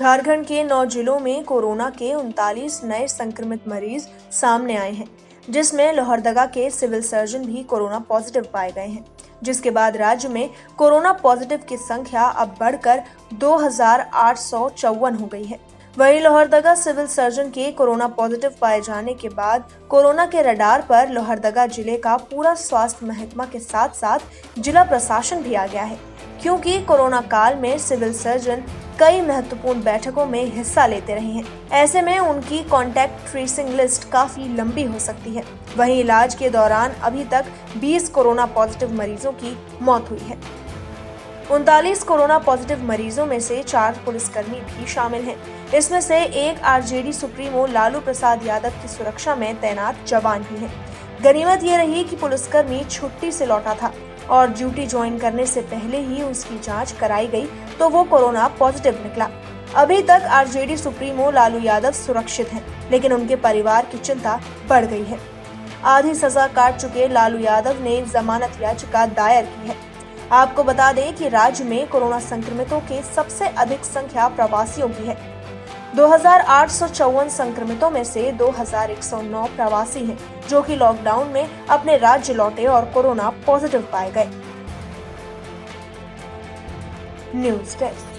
झारखंड के 9 जिलों में कोरोना के 39 नए संक्रमित मरीज सामने आए हैं, जिसमें लोहरदगा के सिविल सर्जन भी कोरोना पॉजिटिव पाए गए हैं, जिसके बाद राज्य में कोरोना पॉजिटिव की संख्या अब बढ़कर 2854 हो गई है। वहीं लोहरदगा सिविल सर्जन के कोरोना पॉजिटिव पाए जाने के बाद कोरोना के रडार पर लोहरदगा जिले का पूरा स्वास्थ्य महकमा के साथ साथ जिला प्रशासन भी आ गया है, क्योंकि कोरोना काल में सिविल सर्जन कई महत्वपूर्ण बैठकों में हिस्सा लेते रहे हैं। ऐसे में उनकी कॉन्टैक्ट ट्रेसिंग लिस्ट काफी लंबी हो सकती है। वहीं इलाज के दौरान अभी तक 20 कोरोना पॉजिटिव मरीजों की मौत हुई है। 39 कोरोना पॉजिटिव मरीजों में से 4 पुलिसकर्मी भी शामिल हैं। इसमें से एक आरजेडी सुप्रीमो लालू प्रसाद यादव की सुरक्षा में तैनात जवान भी है। गनीमत ये रही कि पुलिसकर्मी छुट्टी से लौटा था और ड्यूटी ज्वाइन करने से पहले ही उसकी जांच कराई गई तो वो कोरोना पॉजिटिव निकला। अभी तक आरजेडी सुप्रीमो लालू यादव सुरक्षित हैं, लेकिन उनके परिवार की चिंता बढ़ गई है। आधी सजा काट चुके लालू यादव ने जमानत याचिका दायर की है। आपको बता दें कि राज्य में कोरोना संक्रमितों के सबसे अधिक संख्या प्रवासियों की है। 2854 संक्रमितों में से 2109 प्रवासी हैं, जो कि लॉकडाउन में अपने राज्य लौटे और कोरोना पॉजिटिव पाए गए। News desk.